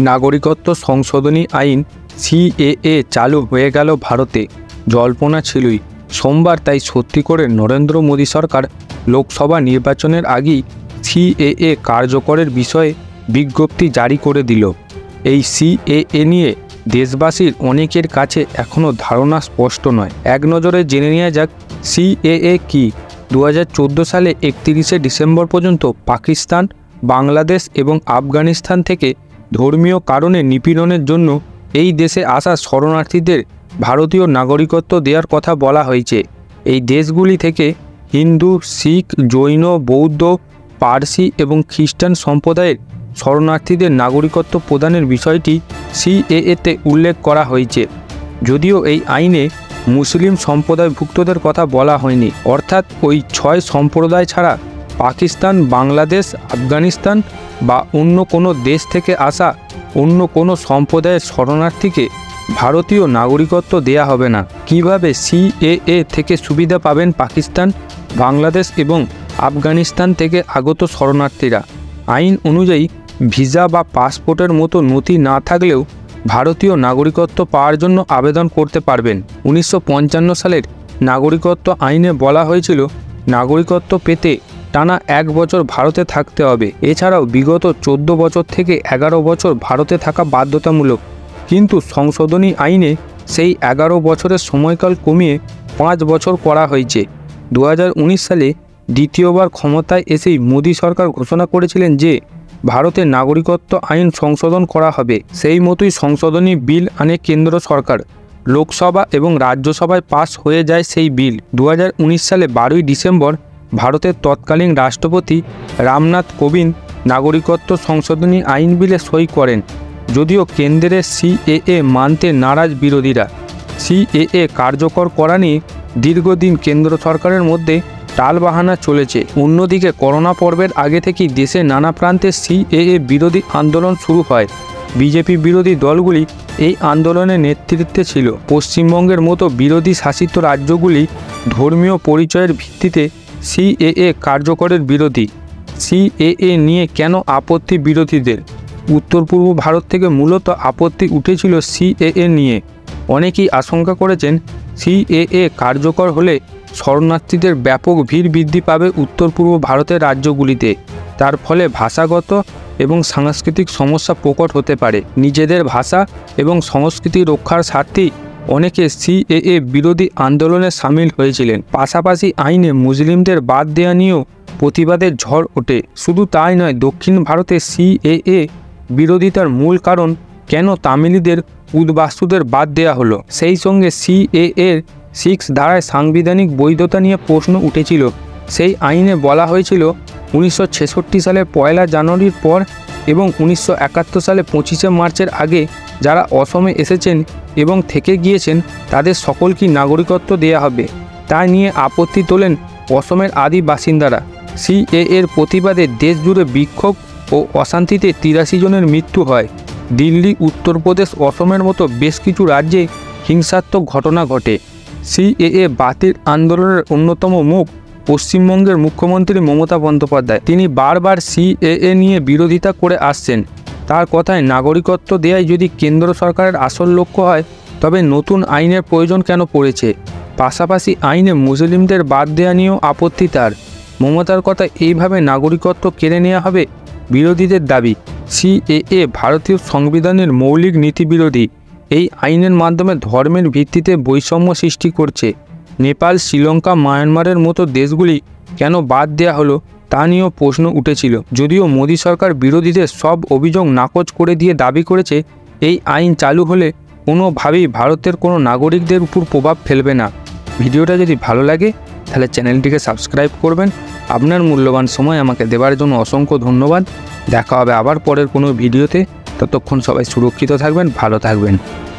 নাগরিকত্ব সংশোধনী আইন CAA চালু হয়ে গেল ভারতে। জল্পনা ছিলই সোমবার, তাই সত্যি করে নরেন্দ্র মোদী সরকার লোকসভা নির্বাচনের আগেই CAA কার্যকরের বিষয়ে বিজ্ঞপ্তি জারি করে দিল। এই CAA নিয়ে দেশবাসীর অনেকের কাছে এখনও ধারণা স্পষ্ট নয়। এক নজরে জেনে নেওয়া যাক CAA কি। 2014 সালে 31শে ডিসেম্বর পর্যন্ত পাকিস্তান, বাংলাদেশ এবং আফগানিস্তান থেকে ধর্মীয় কারণে নিপীড়নের জন্য এই দেশে আসা শরণার্থীদের ভারতীয় নাগরিকত্ব দেওয়ার কথা বলা হয়েছে। এই দেশগুলি থেকে হিন্দু, শিখ, জৈন, বৌদ্ধ, পার্সি এবং খ্রিস্টান সম্প্রদায়ের শরণার্থীদের নাগরিকত্ব প্রদানের বিষয়টি CAA-তে উল্লেখ করা হয়েছে। যদিও এই আইনে মুসলিম সম্প্রদায়ভুক্তদের কথা বলা হয়নি, অর্থাৎ ওই 6 সম্প্রদায় ছাড়া পাকিস্তান, বাংলাদেশ, আফগানিস্তান বা অন্য কোনো দেশ থেকে আসা অন্য কোনো সম্প্রদায়ের শরণার্থীকে ভারতীয় নাগরিকত্ব দেয়া হবে না। কিভাবে CAA থেকে সুবিধা পাবেন পাকিস্তান, বাংলাদেশ এবং আফগানিস্তান থেকে আগত শরণার্থীরা? আইন অনুযায়ী ভিসা বা পাসপোর্টের মতো নথি না থাকলেও ভারতীয় নাগরিকত্ব পাওয়ার জন্য আবেদন করতে পারবেন। 1955 সালের নাগরিকত্ব আইনে বলা হয়েছিল নাগরিকত্ব পেতে টানা 1 বছর ভারতে থাকতে হবে। এছাড়াও বিগত 14 বছর থেকে 11 বছর ভারতে থাকা বাধ্যতামূলক। কিন্তু সংশোধনী আইনে সেই 11 বছরের সময়কাল কমিয়ে 5 বছর করা হয়েছে। 2019 সালে দ্বিতীয়বার ক্ষমতায় এসেই মোদী সরকার ঘোষণা করেছিলেন যে ভারতের নাগরিকত্ব আইন সংশোধন করা হবে। সেই মতোই সংশোধনী বিল আনে কেন্দ্র সরকার। লোকসভা এবং রাজ্যসভায় পাস হয়ে যায় সেই বিল। 2019 সালে 12ই ডিসেম্বর ভারতের তৎকালীন রাষ্ট্রপতি রামনাথ কোবিন্দ নাগরিকত্ব সংশোধনী আইন বিলে সই করেন। যদিও কেন্দ্রের CAA মানতে নারাজ বিরোধীরা। CAA কার্যকর করা নিয়ে দীর্ঘদিন কেন্দ্র সরকারের মধ্যে টালবাহানা চলেছে। অন্যদিকে করোনা পর্বের আগে থেকেই দেশে নানা প্রান্তে CAA বিরোধী আন্দোলন শুরু হয়। বিজেপি বিরোধী দলগুলি এই আন্দোলনের নেতৃত্বে ছিল। পশ্চিমবঙ্গের মতো বিরোধী শাসিত রাজ্যগুলি ধর্মীয় পরিচয়ের ভিত্তিতে CAA কার্যকরের বিরোধী। CAA নিয়ে কেন আপত্তি বিরোধীদের? উত্তর পূর্ব ভারত থেকে মূলত আপত্তি উঠেছিল CAA নিয়ে। অনেকেই আশঙ্কা করেছেন CAA কার্যকর হলে শরণার্থীদের ব্যাপক ভিড় বৃদ্ধি পাবে উত্তর পূর্ব ভারতের রাজ্যগুলিতে। তার ফলে ভাষাগত এবং সাংস্কৃতিক সমস্যা প্রকট হতে পারে। নিজেদের ভাষা এবং সংস্কৃতি রক্ষার স্বার্থেই অনেকে CAA বিরোধী আন্দোলনে সামিল হয়েছিলেন। পাশাপাশি আইনে মুসলিমদের বাদ দেওয়া নিয়েও প্রতিবাদের ঝড় ওঠে। শুধু তাই নয়, দক্ষিণ ভারতে CAA বিরোধিতার মূল কারণ কেন তামিলিদের, উদ্বাস্তুদের বাদ দেওয়া হলো। সেই সঙ্গে CAA-র 6 ধারায় সাংবিধানিক বৈধতা নিয়ে প্রশ্ন উঠেছিল। সেই আইনে বলা হয়েছিল 1966 সালের 1 জানুয়ারির পর এবং 1971 সালে 25শে মার্চের আগে যারা অসমে এসেছেন এবং থেকে গিয়েছেন তাদের সকলকে নাগরিকত্ব দেয়া হবে। তা নিয়ে আপত্তি তোলেন অসমের আদি বাসিন্দারা। CAA-র প্রতিবাদে দেশজুড়ে বিক্ষোভ ও অশান্তিতে 83 জনের মৃত্যু হয়। দিল্লি, উত্তরপ্রদেশ, অসমের মতো বেশ কিছু রাজ্যে হিংসাত্মক ঘটনা ঘটে। CAA বাতিল আন্দোলনের অন্যতম মুখ পশ্চিমবঙ্গের মুখ্যমন্ত্রী মমতা বন্দ্যোপাধ্যায়। তিনি বারবার CAA নিয়ে বিরোধিতা করে আসছেন। তার কথায় নাগরিকত্ব দেয়াই যদি কেন্দ্র সরকারের আসল লক্ষ্য হয় তবে নতুন আইনের প্রয়োজন কেন পড়েছে। পাশাপাশি আইনে মুসলিমদের বাদ দেওয়া নিয়েও আপত্তি তার। মমতার কথা এইভাবে নাগরিকত্ব কেড়ে নেওয়া হবে বিরোধীদের দাবি। CAA ভারতীয় সংবিধানের মৌলিক নীতি বিরোধী। এই আইনের মাধ্যমে ধর্মের ভিত্তিতে বৈষম্য সৃষ্টি করছে। নেপাল, শ্রীলঙ্কা, মায়ানমারের মতো দেশগুলি কেন বাদ দেওয়া হলো তা নিয়েও প্রশ্ন উঠেছিল। যদিও মোদী সরকার বিরোধীদের সব অভিযোগ নাকচ করে দিয়ে দাবি করেছে এই আইন চালু হলে কোনোভাবেই ভারতের কোনো নাগরিকদের উপর প্রভাব ফেলবে না। ভিডিওটা যদি ভালো লাগে তাহলে চ্যানেলটিকে সাবস্ক্রাইব করবেন। আপনার মূল্যবান সময় আমাকে দেওয়ার জন্য অসংখ্য ধন্যবাদ। দেখা হবে আবার পরের কোনো ভিডিওতে। ততক্ষণ সবাই সুরক্ষিত থাকবেন, ভালো থাকবেন।